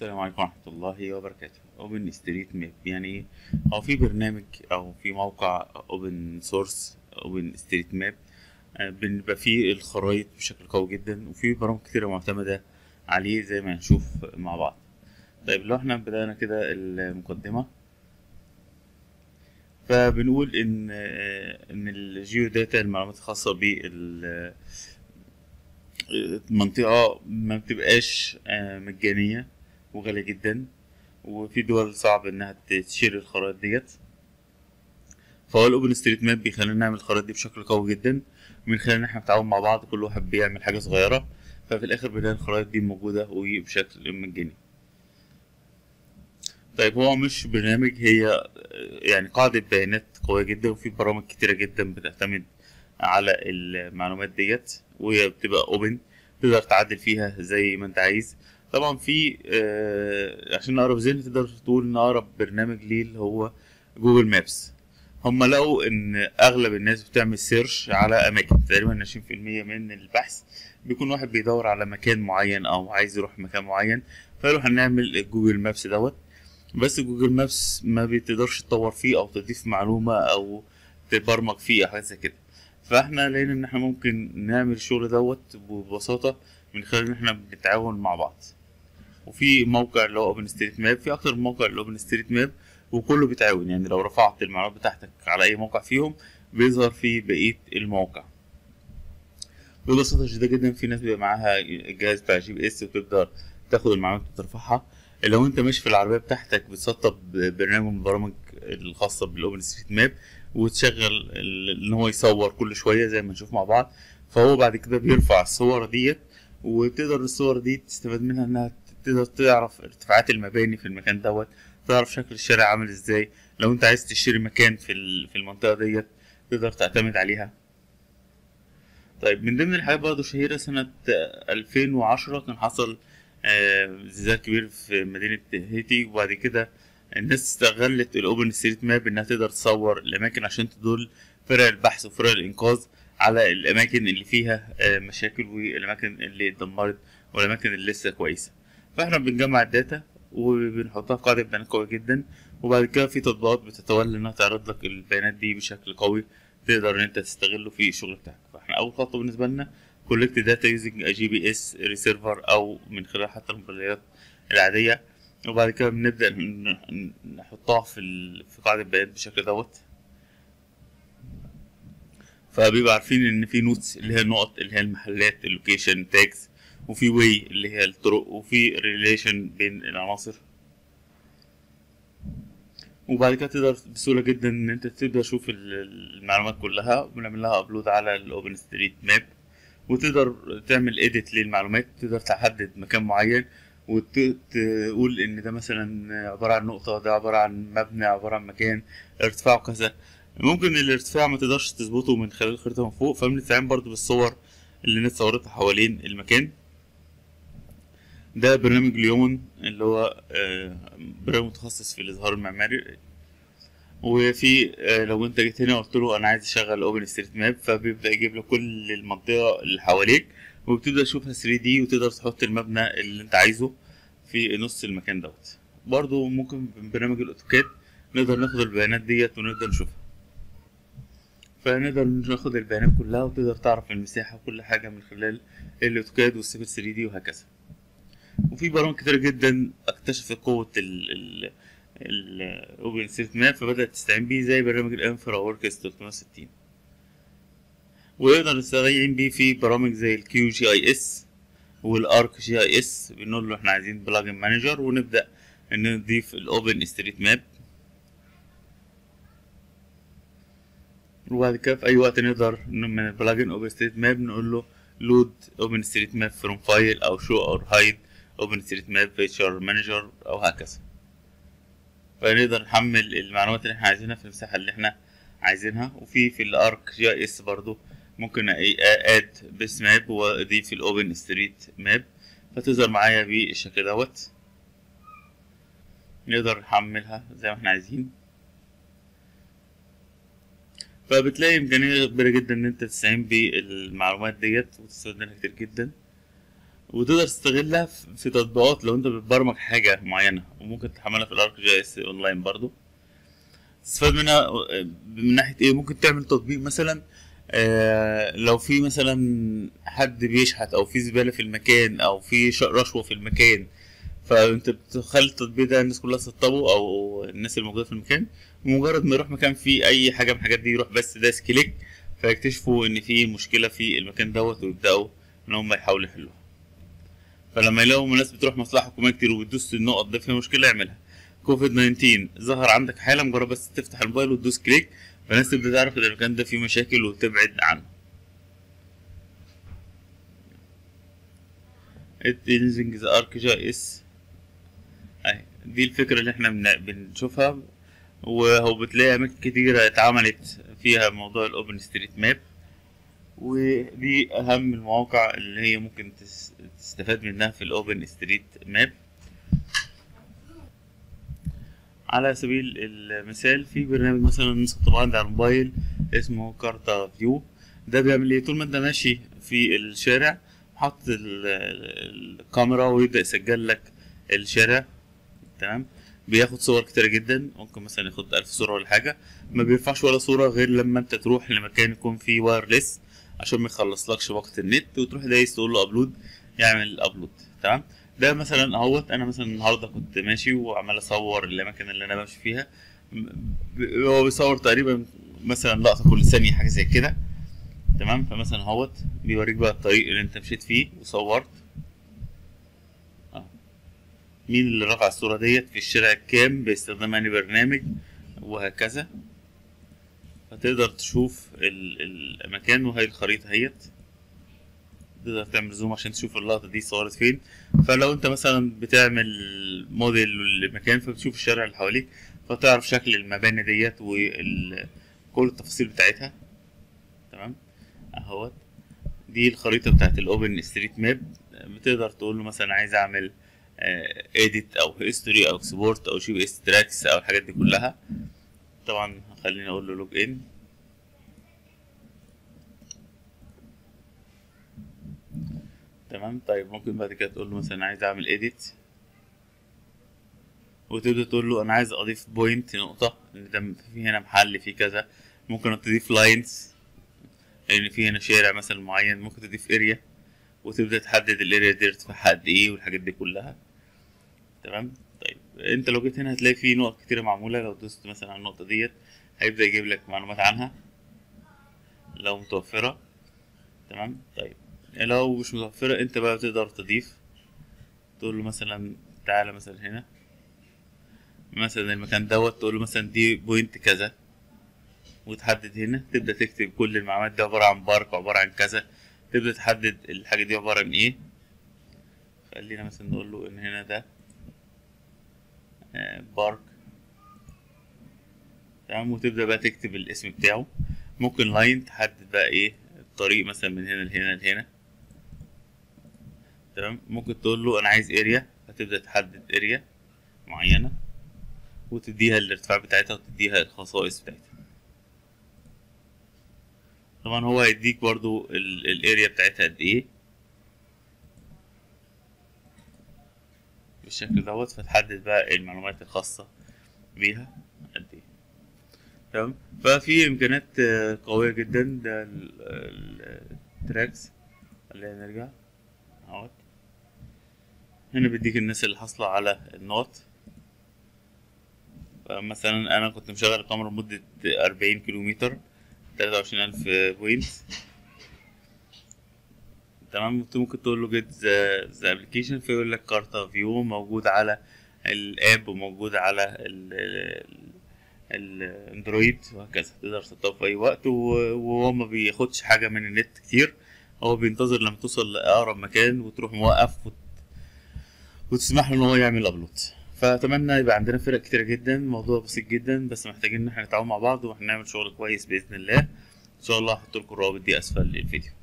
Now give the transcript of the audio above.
السلام عليكم ورحمة الله وبركاته. اوبن ستريت ماب يعني ايه؟ هو في برنامج او في موقع اوبن سورس اوبن ستريت ماب بنبقى فيه الخرايط بشكل قوي جدا، وفي برامج كتيرة معتمدة عليه زي ما هنشوف مع بعض. طيب لو احنا بدأنا كده المقدمة، فبنقول ان الجيو داتا المعلومات الخاصة بالمنطقة ما بتبقاش مجانية وغالية جدا، وفي دول صعب انها تشير الخرائط ديت. فهو الاوبن ستريت ماب بيخلينا نعمل الخرائط دي بشكل قوي جدا، من خلال ان احنا نتعاون مع بعض، كل واحد بيعمل حاجه صغيره، ففي الاخر بنلاقي الخرائط دي موجوده وبشكل مجاني. طيب هو مش برنامج، هي يعني قاعده بيانات قويه جدا، وفي برامج كتيره جدا بتعتمد على المعلومات ديت، وهي بتبقى اوبن، تقدر تعدل فيها زي ما انت عايز. طبعا في عشان نقرب ذهن تقدر تقول ان اقرب برنامج ليه اللي هو جوجل مابس. هم لقوا ان اغلب الناس بتعمل سيرش على اماكن، تقريبا 20% من البحث بيكون واحد بيدور على مكان معين او عايز يروح مكان معين، فقالوا هنعمل جوجل مابس دوت. بس جوجل مابس ما بتقدرش تطور فيه او تضيف معلومة او تبرمج فيه او حاجة زي كده. فاحنا لقينا ان احنا ممكن نعمل الشغل دوت ببساطة من خلال ان احنا بنتعاون مع بعض. وفي موقع اللي هو اوبن ستريت ماب، في اكتر من موقع الاوبن ستريت ماب، وكله بيتعاون. يعني لو رفعت المعلومات بتاعتك على اي موقع فيهم بيظهر في بقية المواقع ببساطة شديدة جدا. في ناس بيبقى معاها جهاز بتاع جي بي اس وتقدر تاخد المعلومات وترفعها. لو انت ماشي في العربية بتاعتك بتسطب برنامج من البرامج الخاصة بالاوبن ستريت ماب، وتشغل ان هو يصور كل شوية زي ما نشوف مع بعض. فهو بعد كده بيرفع الصور ديت، وتقدر الصور دي تستفاد منها انها تقدر تعرف ارتفاعات المباني في المكان دوت، تعرف شكل الشارع عامل ازاي. لو انت عايز تشتري مكان في المنطقة ديت تقدر تعتمد عليها. طيب من ضمن الحاجات برضه شهيرة، سنة 2010 كان حصل زلزال كبير في مدينة هيتي، وبعد كده الناس استغلت الأوبن ستريت ماب إنها تقدر تصور الأماكن عشان تدل فرق البحث وفرق الإنقاذ على الأماكن اللي فيها مشاكل، والأماكن اللي اتدمرت، والأماكن اللي لسه كويسة. فاحنا بنجمع الداتا وبنحطها في قاعدة بيانات قوية جدا، وبعد كده في تطبيقات بتتولى إنها تعرض لك البيانات دي بشكل قوي، تقدر إن أنت تستغله في الشغل بتاعك. فاحنا أول خطوة بالنسبة لنا كولكت داتا يوزنج جي بي اس ريسيرفر، أو من خلال حتى الموبايلات العادية. وبعد كده بنبدأ نحطها في قاعدة بيانات بالشكل دوت. فبيبقى عارفين إن في نوتس اللي هي النقط اللي هي المحلات، اللوكيشن تاجز، وفي واي اللي هي الطرق، وفي ريليشن بين العناصر. وبعد كده تقدر بسهولة جدا ان انت تبدأ تشوف المعلومات كلها، بنعمل لها ابلود على الاوبن ستريت ماب، وتقدر تعمل اديت للمعلومات، تقدر تحدد مكان معين وتقول ان ده مثلا عبارة عن نقطة، ده عبارة عن مبنى، عبارة عن مكان ارتفاعه كذا. ممكن الارتفاع ما تقدرش تظبطه من خلال الخريطة من فوق، فبنستعين برضو بالصور اللي الناس صورتها حوالين المكان. ده برنامج ليومن اللي هو برنامج متخصص في الإظهار المعماري. وفي لو انت جيت هنا قلت له انا عايز اشغل اوبن ستريت ماب، فبيبدأ يجيب لك كل المنطقة اللي حواليك، وبتبدأ تشوفها 3D، وتقدر تحط المبنى اللي انت عايزه في نص المكان دوت. برضو ممكن ببرنامج الاوتوكاد نقدر ناخد البيانات ديت ونقدر نشوفها، فنقدر ناخد البيانات كلها، وتقدر تعرف المساحة وكل حاجة من خلال الاوتوكاد والسيفل 3D وهكذا. وفي برامج كتير جدا اكتشفت قوة الاوبن ستريت ماب، فبدأت تستعين بيه زي برنامج الانفرا وركس 360. ويقدر نستعين بيه في برامج زي الكيو جي اي اس والارك جي اي اس. بنقول له احنا عايزين بلاجن مانجر، ونبدأ ان نضيف الاوبن ستريت ماب، وبعد كده في اي وقت نقدر من البلاجن اوبن ستريت ماب نقول له لود اوبن ستريت ماب فروم فايل، او شو اور هايد اوبن ستريت ماب فيتشر مانجر، او هكذا. فنقدر نحمل المعلومات اللي احنا عايزينها في المساحة اللي احنا عايزينها. وفي الارك جي اي اس برضو ممكن اد بس ماب واضيف الاوبن ستريت ماب، فتظهر معايا بالشكل دوت. نقدر نحملها زي ما احنا عايزين، فبتلاقي امكانية كبيرة جدا ان انت تستعين بالمعلومات ديت وتستخدمها كتير جدا. وتقدر تستغلها في تطبيقات لو انت بتبرمج حاجة معينة، وممكن تحملها في الارك جي اس اونلاين برضو تستفاد منها. من ناحية ايه؟ ممكن تعمل تطبيق مثلا لو في مثلا حد بيشحت او في زبالة في المكان او في رشوة في المكان، فانت بتخلي التطبيق ده الناس كلها تسطبه او الناس الموجودة في المكان، مجرد ما يروح مكان فيه اي حاجة من الحاجات دي يروح بس دايس كليك فيكتشفوا ان في مشكلة في المكان دوت، ويبدأوا ان هم يحاولوا يحلوها. فلما يلاقوا ناس بتروح مصلحة حكومية كتير وبتدوس النقط دي فيها مشكلة يعملها. كوفيد 19 ظهر عندك حالة مجرد بس تفتح الموبايل وتدوس كليك، فالناس تبدأ تعرف ان المكان ده فيه مشاكل وتبعد عنه. using the ArcGIS اهي دي الفكرة اللي احنا بنشوفها، وهو بتلاقي أماكن كتيرة اتعملت فيها موضوع الأوبن ستريت ماب، ودي أهم المواقع اللي هي ممكن تستفاد منها في الأوبن ستريت ماب. على سبيل المثال في برنامج مثلا طبعا على الموبايل اسمه كارتا فيو، ده بيعمل ايه؟ طول ما انت ماشي في الشارع حط الكاميرا ويبدأ يسجل لك الشارع، تمام؟ بياخد صور كتيرة جدا، ممكن مثلا ياخد 1000 صورة ولا حاجة، ما بيرفعش ولا صورة غير لما انت تروح لمكان يكون فيه وايرلس عشان ما يخلصلكش وقت النت، وتروح دايس تقول له ابلود يعمل ابلود، تمام؟ ده مثلا اهوت انا مثلا النهارده كنت ماشي وعمال اصور الاماكن اللي انا بمشي فيها، هو بيصور تقريبا مثلا لقطة كل ثانية حاجة زي كده، تمام؟ فمثلا اهوت بيوريك بقى الطريق اللي انت مشيت فيه وصورت مين اللي رفع الصورة ديت في الشارع كام باستخدام انهي برنامج وهكذا. فتقدر تشوف المكان، وهي الخريطة اهيت تقدر تعمل زوم عشان تشوف اللقطة دي صورت فين. فلو انت مثلا بتعمل موديل للمكان فبتشوف الشارع اللي حواليك فتعرف شكل المباني ديت وكل التفاصيل بتاعتها، تمام؟ اهوت دي الخريطة بتاعت الاوبن ستريت ماب. بتقدر تقول له مثلا عايز اعمل اديت او هيستوري او اكسبورت او جي بي اس تراكس او الحاجات دي كلها. طبعا خليني اقول له لوج ان، تمام؟ طيب ممكن بعد كده تقول له مثلا عايز اعمل اديت، وتبدا تقول له انا عايز اضيف بوينت نقطه ان ده في هنا محل في كذا، ممكن تضيف لاينز لان في هنا شارع مثلا معين، ممكن تضيف اريا وتبدا تحدد الاريا دي ارتفاعها قد ايه والحاجات دي كلها، تمام؟ طيب انت لو جيت هنا هتلاقي في نقط كتيرة معمولة، لو دوست مثلا على النقطة ديت هيبدأ يجيب لك معلومات عنها لو متوفرة، تمام؟ طيب لو مش متوفرة انت بقى تقدر تضيف، تقول له مثلا تعالى مثلا هنا مثلا المكان دوت، تقول له مثلا دي بوينت كذا وتحدد هنا، تبدأ تكتب كل المعلومات دي عبارة عن بارك عبارة عن كذا، تبدأ تحدد الحاجة دي عبارة عن ايه. خلينا مثلا نقول له ان هنا ده بارك، تمام؟ وتبدأ بقى تكتب الاسم بتاعه. ممكن لاين تحدد بقى ايه الطريق مثلا من هنا لهنا لهنا، تمام؟ ممكن تقول له انا عايز اريا، فتبدأ تحدد اريا معينة وتديها الارتفاع بتاعتها وتديها الخصائص بتاعتها. طبعا هو هيديك برضو الاريا بتاعتها قد ايه بالشكل دوت، فتحدد بقى المعلومات الخاصة بيها قد ايه، تمام؟ ففي امكانيات قوية جدا. ده التراكس، خلينا نرجع اهوت هنا بيديك الناس اللي حاصلة على النقط. فمثلا انا كنت مشغل الكاميرا لمدة 40 كيلومتر 23,000 بوينت، تمام؟ انت ممكن تقول له جيت ذا ابلكيشن فيقول لك كارتا فيو موجود على الاب وموجود على الاندرويد وهكذا، تقدر تطبقه في اي وقت، وهو ما بياخدش حاجه من النت كتير، هو بينتظر لما توصل لاقرب مكان وتروح موقف وتسمح له ان هو يعمل ابلود. فاتمنى يبقى عندنا فرق كتير جدا، موضوع بسيط جدا بس محتاجين ان احنا نتعاون مع بعض وهنعمل شغل كويس باذن الله. ان شاء الله هحط لكم الروابط دي اسفل الفيديو.